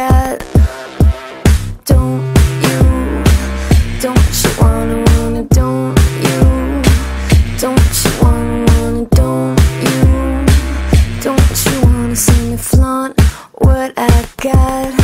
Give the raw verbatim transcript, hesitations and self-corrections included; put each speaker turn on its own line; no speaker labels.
got. Don't you, don't you wanna, wanna, don't you, don't you wanna, wanna, don't you, don't you wanna see me flaunt what I got.